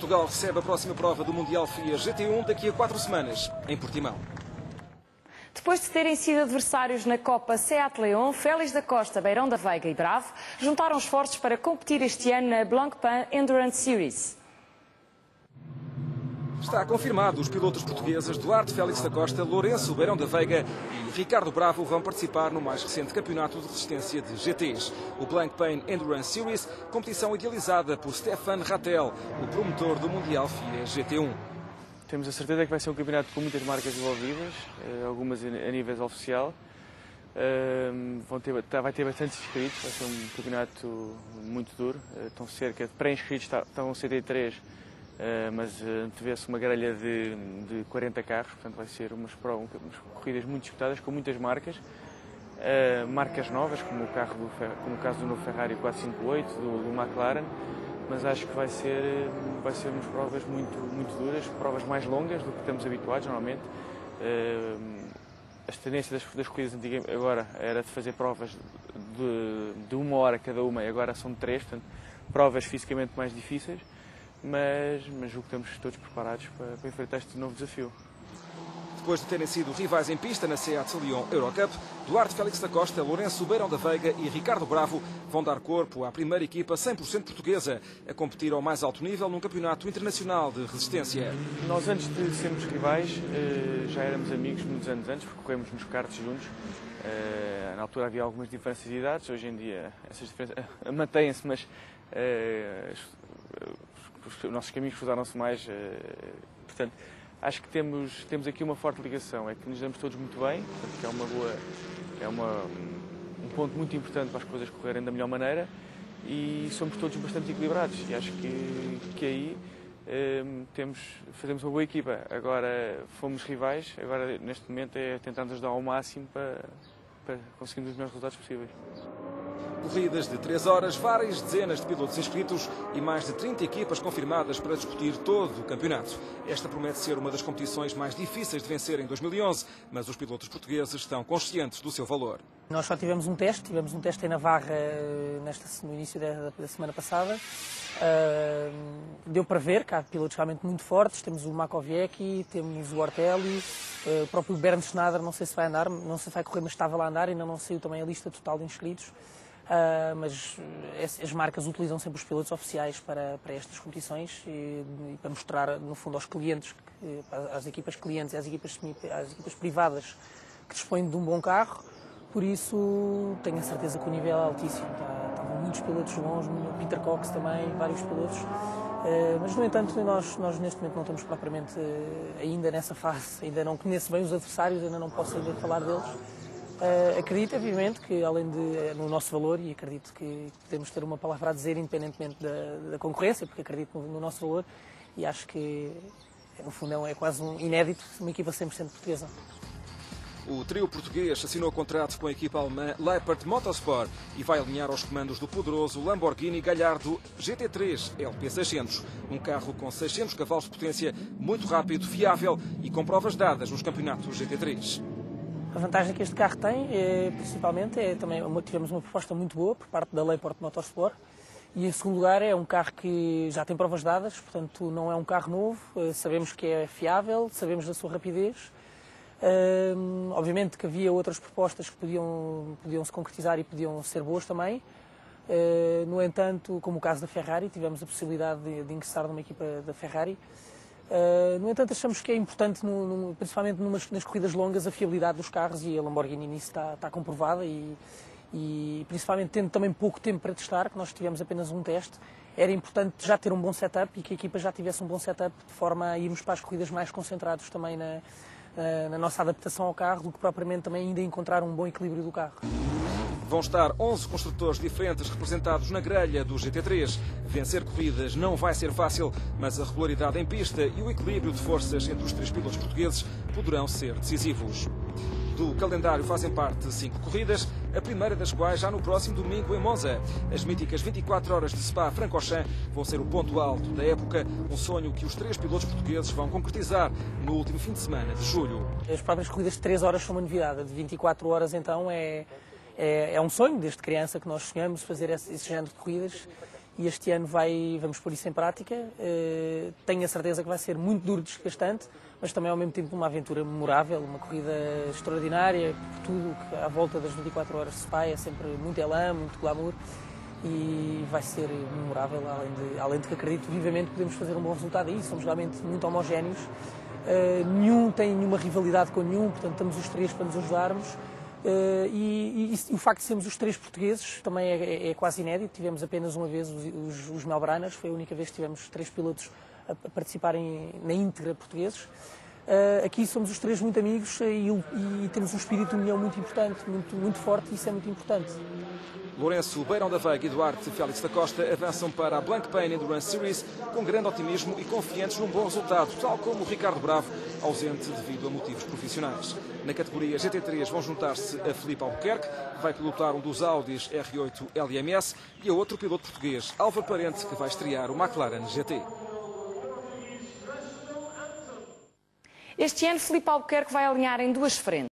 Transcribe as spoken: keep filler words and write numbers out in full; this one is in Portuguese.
Portugal recebe a próxima prova do Mundial FIA G T um daqui a quatro semanas, em Portimão. Depois de terem sido adversários na Copa Seat Leon, Félix da Costa, Beirão da Veiga e Bravo juntaram esforços para competir este ano na Blancpain Endurance Series. Está confirmado, os pilotos portugueses Duarte Félix da Costa, Lourenço Beirão da Veiga e Ricardo Bravo vão participar no mais recente campeonato de resistência de G Ts, o Blancpain Endurance Series, competição idealizada por Stefan Rattel, o promotor do Mundial FIA G T um. Temos a certeza que vai ser um campeonato com muitas marcas envolvidas, algumas a nível oficial. Vão ter, vai ter bastantes inscritos, vai ser um campeonato muito duro. Estão cerca de pré-inscritos, estão setenta e três, mas antevê-se uma grelha de, de quarenta carros, portanto vai ser umas, umas corridas muito disputadas com muitas marcas. Marcas novas, como o, carro do, como o caso do novo Ferrari quatrocentos e cinquenta e oito, do, do McLaren. Mas acho que vai ser, vai ser umas provas muito, muito duras, provas mais longas do que estamos habituados normalmente. As tendências das, das corridas antigas agora era de fazer provas de, de uma hora cada uma e agora são de três, portanto, provas fisicamente mais difíceis, mas, mas julgo que estamos todos preparados para, para enfrentar este novo desafio. Depois de terem sido rivais em pista na Seat Leon Eurocup, Duarte Félix da Costa, Lourenço Beirão da Veiga e Ricardo Bravo vão dar corpo à primeira equipa cem por cento portuguesa a competir ao mais alto nível num campeonato internacional de resistência. Nós, antes de sermos rivais, já éramos amigos muitos anos antes, porque corremos nos karts juntos. Na altura havia algumas diferenças de idades, hoje em dia essas diferenças mantêm-se, mas os nossos caminhos cruzaram-se mais, portanto, acho que temos, temos aqui uma forte ligação, é que nos damos todos muito bem, portanto, que é, uma boa, é uma, um ponto muito importante para as coisas correrem da melhor maneira e somos todos bastante equilibrados e acho que, que aí eh, temos, fazemos uma boa equipa. Agora fomos rivais, agora neste momento é tentar nos ajudar ao máximo para, para conseguirmos os melhores resultados possíveis. Corridas de três horas, várias dezenas de pilotos inscritos e mais de trinta equipas confirmadas para discutir todo o campeonato. Esta promete ser uma das competições mais difíceis de vencer em dois mil e onze, mas os pilotos portugueses estão conscientes do seu valor. Nós só tivemos um teste, tivemos um teste em Navarra nesta, no início da, da semana passada. Uh, deu para ver que há pilotos realmente muito fortes, temos o Makoviecki, temos o Ortelli, uh, o próprio Bernd Schneider, não sei se vai andar, não sei se vai correr, mas estava lá a andar, ainda não saiu também a lista total de inscritos. Uh, mas as marcas utilizam sempre os pilotos oficiais para, para estas competições e, e para mostrar, no fundo, aos clientes, que, às equipas clientes e às equipas, às equipas privadas que dispõem de um bom carro. Por isso, tenho a certeza que o nível é altíssimo. Tá, estavam muitos pilotos bons, Peter Cox também, vários pilotos. Uh, mas, no entanto, nós, nós neste momento não estamos propriamente uh, ainda nessa fase. Ainda não conheço bem os adversários, ainda não posso ainda falar deles. Uh, acredito, obviamente, que além de uh, no nosso valor, e acredito que podemos ter uma palavra a dizer independentemente da, da concorrência, porque acredito no, no nosso valor e acho que, no fundo, é quase um inédito uma equipa cem por cento portuguesa. O trio português assinou contrato com a equipa alemã Leopard Motorsport e vai alinhar aos comandos do poderoso Lamborghini Gallardo G T três L P seiscentos, um carro com seiscentos cavalos de potência, muito rápido, fiável e com provas dadas nos campeonatos G T três. A vantagem que este carro tem, é, principalmente, é também uma, tivemos uma proposta muito boa por parte da Leopard Motorsport e, em segundo lugar, é um carro que já tem provas dadas, portanto, não é um carro novo, sabemos que é fiável, sabemos da sua rapidez. Um, obviamente que havia outras propostas que podiam, podiam se concretizar e podiam ser boas também. Uh, no entanto, como o caso da Ferrari, tivemos a possibilidade de, de ingressar numa equipa da Ferrari. Uh, no entanto, achamos que é importante, no, no, principalmente numas, nas corridas longas, a fiabilidade dos carros e a Lamborghini nisso está, está comprovada e, e principalmente tendo também pouco tempo para testar, que nós tivemos apenas um teste, era importante já ter um bom setup e que a equipa já tivesse um bom setup de forma a irmos para as corridas mais concentrados também na, na, na nossa adaptação ao carro do que propriamente também ainda encontrar um bom equilíbrio do carro. Vão estar onze construtores diferentes representados na grelha do G T três. Vencer corridas não vai ser fácil, mas a regularidade em pista e o equilíbrio de forças entre os três pilotos portugueses poderão ser decisivos. Do calendário fazem parte cinco corridas, a primeira das quais já no próximo domingo em Monza. As míticas vinte e quatro horas de Spa-Francorchamps vão ser o ponto alto da época, um sonho que os três pilotos portugueses vão concretizar no último fim de semana de julho. As próprias corridas de três horas são uma novidade, a de vinte e quatro horas então é... É, é um sonho desde criança que nós sonhamos fazer esse, esse género de corridas e este ano vai, vamos pôr isso em prática. Uh, tenho a certeza que vai ser muito duro, desgastante, mas também ao mesmo tempo uma aventura memorável, uma corrida extraordinária, por tudo que à volta das vinte e quatro horas de Spa é sempre muito elan, muito glamour, e vai ser memorável, além de, além de que acredito vivamente que podemos fazer um bom resultado aí. Somos realmente muito homogéneos, uh, nenhum tem nenhuma rivalidade com nenhum, portanto estamos os três para nos ajudarmos. Uh, e, e, e o facto de sermos os três portugueses também é, é, é quase inédito. Tivemos apenas uma vez os, os, os Melbranas, foi a única vez que tivemos três pilotos a, a participarem na íntegra portugueses. Uh, aqui somos os três muito amigos e, e temos um espírito de união muito importante, muito, muito forte, e isso é muito importante. Lourenço, Beirão da Veiga e Duarte Félix da Costa avançam para a Blancpain Endurance Series com grande otimismo e confiantes num bom resultado, tal como o Ricardo Bravo, ausente devido a motivos profissionais. Na categoria G T três vão juntar-se a Filipe Albuquerque, que vai pilotar um dos Audis R oito L M S, e a outro piloto português, Álvaro Parente, que vai estrear o McLaren G T. Este ano, Filipe Albuquerque vai alinhar em duas frentes.